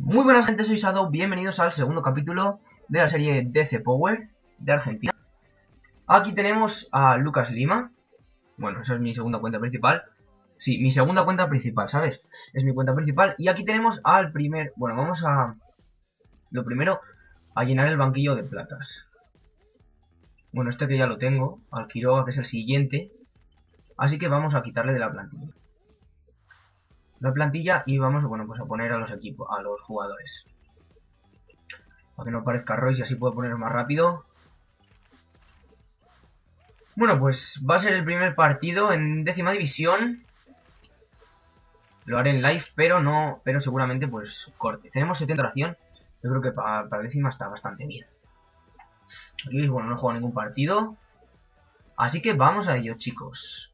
Muy buenas gente, soy Shadow, bienvenidos al segundo capítulo de la serie DC Power de Argentina. Aquí tenemos a Lucas Lima. Bueno, esa es mi segunda cuenta principal. Sí, mi segunda cuenta principal, ¿sabes? Es mi cuenta principal. Y aquí tenemos al primer... Bueno, vamos a... Lo primero, a llenar el banquillo de platas. Bueno, este que ya lo tengo, al Quiroga, que es el siguiente. Así que vamos a quitarle de la plantilla. Y vamos, bueno, pues a poner a los equipos, a los jugadores. Para que no parezca Royce y así puedo poner más rápido. Bueno, pues va a ser el primer partido en 10ª división. Lo haré en live, pero seguramente pues corte. Tenemos 70 oración. Yo creo que para 10ª está bastante bien. Aquí veis, bueno, no he jugado ningún partido. Así que vamos a ello, chicos.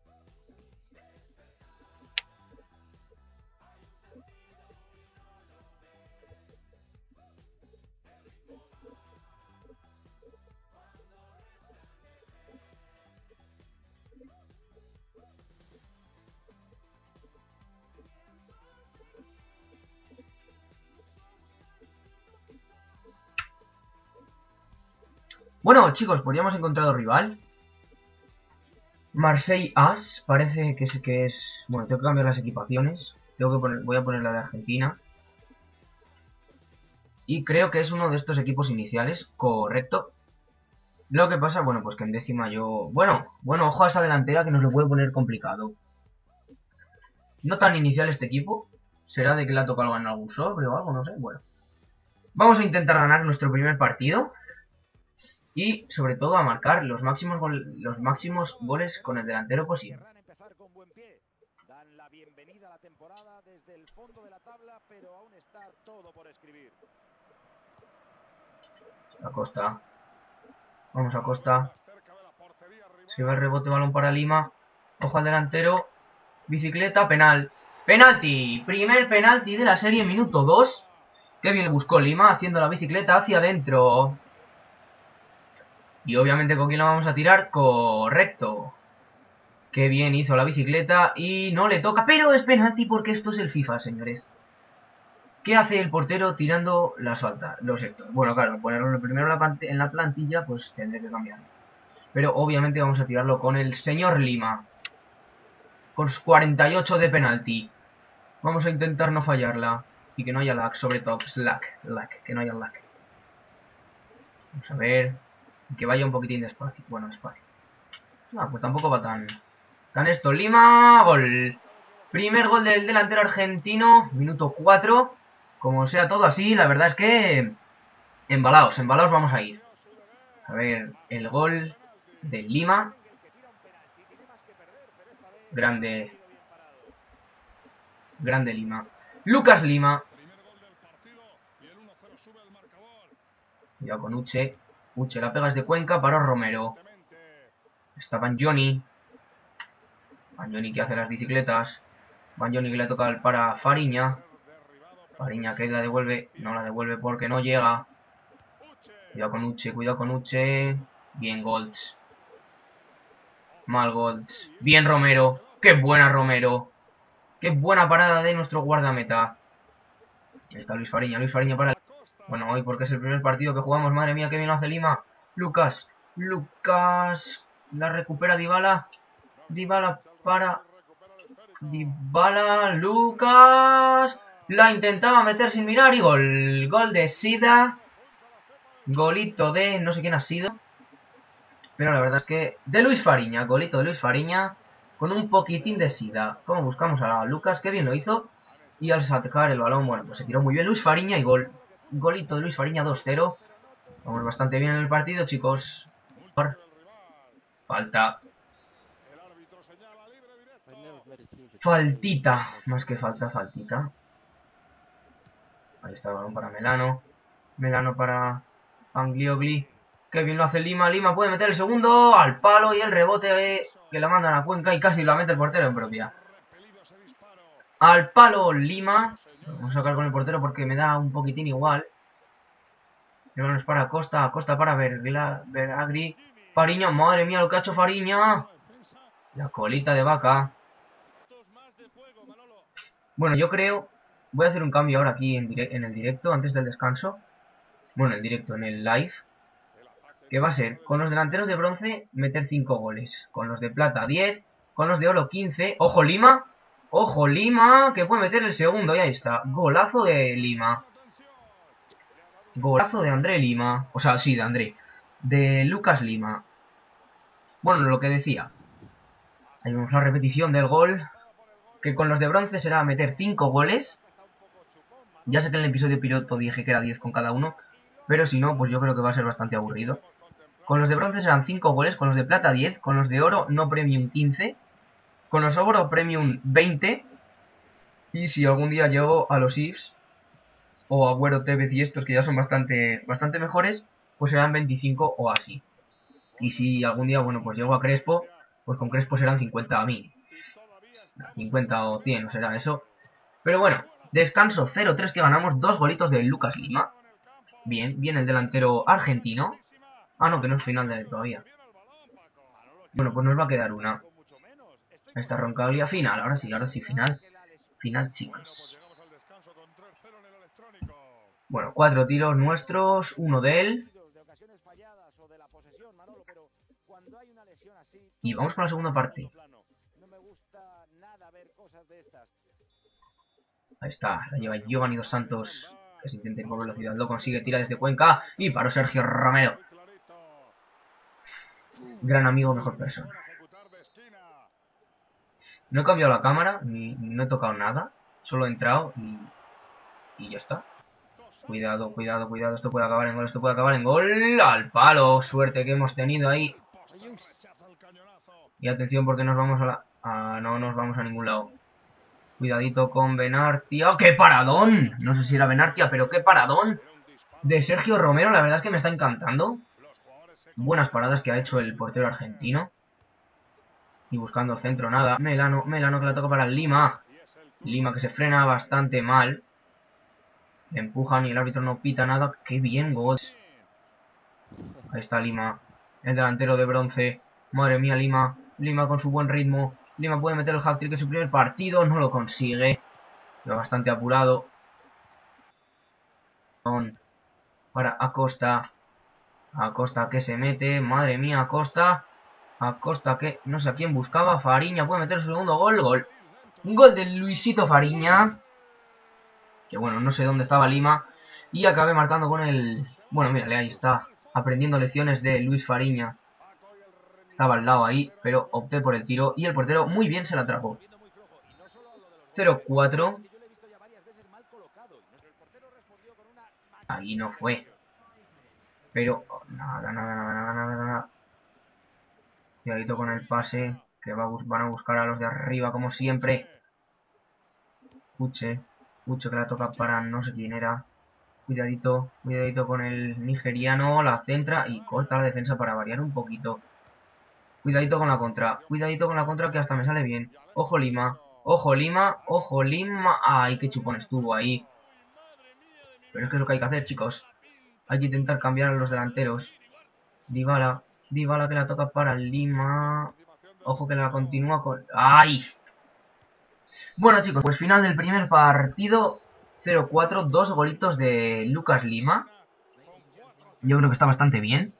Bueno, chicos, pues ya hemos encontrado rival. Marseille As, parece que es... Bueno, tengo que cambiar las equipaciones. Voy a poner la de Argentina. Y creo que es uno de estos equipos iniciales, correcto. Lo que pasa, bueno, pues que en 10ª yo... Bueno, ojo a esa delantera que nos lo puede poner complicado. No tan inicial este equipo. ¿Será de que le ha tocado ganar algún sobre o algo? No sé, bueno. Vamos a intentar ganar nuestro primer partido. Y sobre todo a marcar los máximos goles con el delantero posible. Dan la bienvenida a la temporada desde el fondo de la tabla, pero aún está todo por escribir. Acosta. Vamos a Costa. Se va el rebote, balón para Lima. Ojo al delantero. Bicicleta, penal. ¡Penalti! Primer penalti de la serie, minuto 2. Qué bien le buscó Lima, haciendo la bicicleta hacia adentro. Y obviamente, ¿con quién la vamos a tirar? Correcto. Qué bien hizo la bicicleta y no le toca. Pero es penalti porque esto es el FIFA, señores. ¿Qué hace el portero tirando las faltas? Los estos. Bueno, claro, ponerlo primero en la plantilla, pues tendré que cambiarlo. Pero obviamente vamos a tirarlo con el señor Lima. Con 48 de penalti. Vamos a intentar no fallarla. Y que no haya lag, sobre todo. Que no haya lag. Vamos a ver. Que vaya un poquitín despacio. Bueno, despacio. Ah, pues tampoco va tan esto. Lima, gol. Primer gol del delantero argentino. Minuto 4. Como sea todo así, la verdad es que... Embalaos vamos a ir. A ver, el gol de Lima. Grande Lima. Lucas Lima. Cuidado con Uche. Uche la pegas de Cuenca para Romero. Está Banjoni. Banjoni que hace las bicicletas. Banjoni que le toca para Fariña. Fariña que la devuelve. No la devuelve porque no llega. Cuidado con Uche. Bien Golds. Mal Golds. Bien Romero. ¡Qué buena Romero! ¡Qué buena parada de nuestro guardameta! Ahí está Luis Fariña para... Bueno, hoy porque es el primer partido que jugamos. Madre mía, qué bien lo hace Lima. Lucas. La recupera Dybala. Dybala para... Dybala. Lucas. La intentaba meter sin mirar y gol. Gol de Sida. Golito de... No sé quién ha sido. Pero la verdad es que... De Luis Fariña. Golito de Luis Fariña. Con un poquitín de Sida. Como buscamos a Lucas. Qué bien lo hizo. Y al sacar el balón, bueno, pues se tiró muy bien Luis Fariña y gol. Golito de Luis Fariña 2-0. Vamos bastante bien en el partido, chicos. Falta. Faltita. Más que falta, faltita. Ahí está el balón para Melano. Melano para Angliogli. Qué bien lo hace Lima. Lima puede meter el segundo al palo y el rebote que la mandan a Cuenca y casi la mete el portero en propia. Al palo Lima. Vamos a sacar con el portero porque me da un poquitín igual. El balón es para Acosta para Veragri. Fariña, madre mía lo que ha hecho Fariña. La colita de vaca. Bueno, yo creo voy a hacer un cambio ahora aquí en el directo, antes del descanso. Bueno, en el directo, en el live. Que va a ser, con los delanteros de bronce, meter 5 goles. Con los de plata, 10. Con los de oro, 15. ¡Ojo, Lima! ¡Ojo, Lima! Que puede meter el segundo. Y ahí está. Golazo de Lima. Golazo de André Lima. O sea, sí, de André. De Lucas Lima. Bueno, lo que decía. Ahí vemos la repetición del gol. Que con los de bronce será meter 5 goles. Ya sé que en el episodio piloto dije que era 10 con cada uno. Pero si no, pues yo creo que va a ser bastante aburrido. Con los de bronce serán 5 goles. Con los de plata 10. Con los de oro no premium 15. Con los oro premium 20. Y si algún día llego a los IFs o Agüero Tevez y estos que ya son bastante mejores, pues serán 25 o así. Y si algún día, bueno, pues llego a Crespo, pues con Crespo serán 50 a mí. 50 o 100, no será eso. Pero bueno, descanso 0-3 que ganamos, 2 golitos de Lucas Lima. Bien, bien el delantero argentino. Ah, no, que no es final de todavía. Bueno, pues nos va a quedar una. Esta Roncaglia final, ahora sí, final. Final, chicos. Bueno, 4 tiros nuestros, 1 de él. Y vamos con la segunda parte. Ahí está, la lleva Giovanni Dos Santos, que se intenta ir por velocidad, lo consigue, tira desde Cuenca y paró Sergio Romero. Gran amigo, mejor persona. No he cambiado la cámara, ni no he tocado nada, solo he entrado y ya está. Cuidado, cuidado, cuidado, esto puede acabar en gol, esto puede acabar en gol. Al palo, suerte que hemos tenido ahí. Y atención porque nos vamos a la... no nos vamos a ningún lado. Cuidadito con Benartia. ¡Qué paradón! No sé si era Benartia, pero qué paradón de Sergio Romero. La verdad es que me está encantando. Buenas paradas que ha hecho el portero argentino. Y buscando centro, nada. Melano que la toca para el Lima. Lima que se frena bastante mal. Le empujan y el árbitro no pita nada. ¡Qué bien, gol! Ahí está Lima. El delantero de bronce. Madre mía, Lima. Lima con su buen ritmo. Lima puede meter el hat-trick en su primer partido. No lo consigue. Pero bastante apurado. Para Acosta. Acosta que se mete. Madre mía, Acosta. Acosta que no sé a quién buscaba. Fariña puede meter su segundo gol. Gol. Un gol de Luisito Fariña. Que bueno, no sé dónde estaba Lima. Y acabé marcando con el... Bueno, mírale, ahí está. Aprendiendo lecciones de Luis Fariña. Estaba al lado ahí, pero opté por el tiro. Y el portero muy bien se la atrapó. 0-4. Ahí no fue. Pero nada. Cuidadito con el pase. Que van a buscar a los de arriba como siempre. Puche que la toca para no sé quién era. Cuidadito con el nigeriano. La centra y corta la defensa para variar un poquito. Cuidadito con la contra. Cuidadito con la contra que hasta me sale bien. Ojo Lima. Ojo Lima. Ojo Lima. Ay, qué chupón estuvo ahí. Pero es que es lo que hay que hacer, chicos. Hay que intentar cambiar a los delanteros. Dybala que la toca para Lima. Ojo que la continúa con... ¡Ay! Bueno, chicos, pues final del primer partido. 0-4. 2 golitos de Lucas Lima. Yo creo que está bastante bien.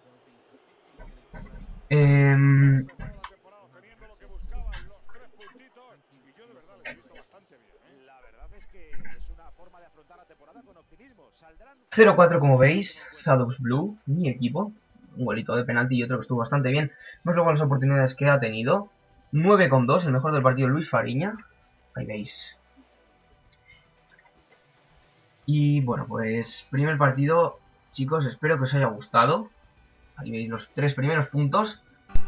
...0-4 como veis, Shadows Blue, mi equipo, un golito de penalti y otro que estuvo bastante bien. Vemos luego las oportunidades que ha tenido. 9-2, el mejor del partido Luis Fariña, ahí veis. Y bueno, pues primer partido, chicos, espero que os haya gustado. Ahí veis los 3 primeros puntos.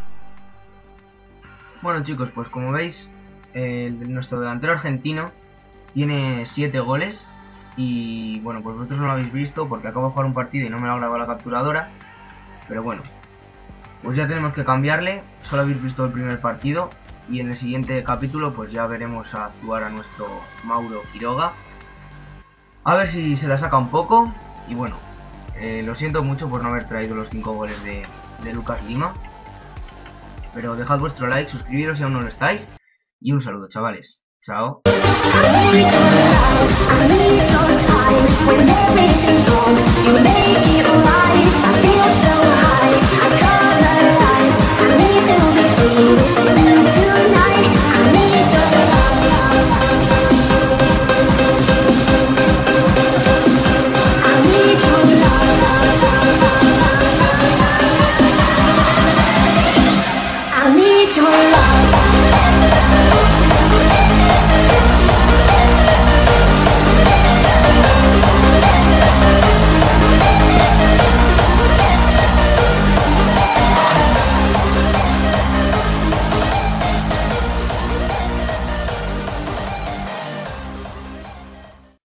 Bueno, chicos, pues como veis, nuestro delantero argentino tiene 7 goles. Y bueno, pues vosotros no lo habéis visto porque acabo de jugar un partido y no me lo ha grabado la capturadora. Pero bueno, pues ya tenemos que cambiarle. Solo habéis visto el primer partido. Y en el siguiente capítulo pues ya veremos a actuar a nuestro Mauro Quiroga. A ver si se la saca un poco. Y bueno, lo siento mucho por no haber traído los 5 goles de Lucas Lima. Pero dejad vuestro like, suscribiros si aún no lo estáis. Y un saludo, chavales. Chao. ¡Vamos!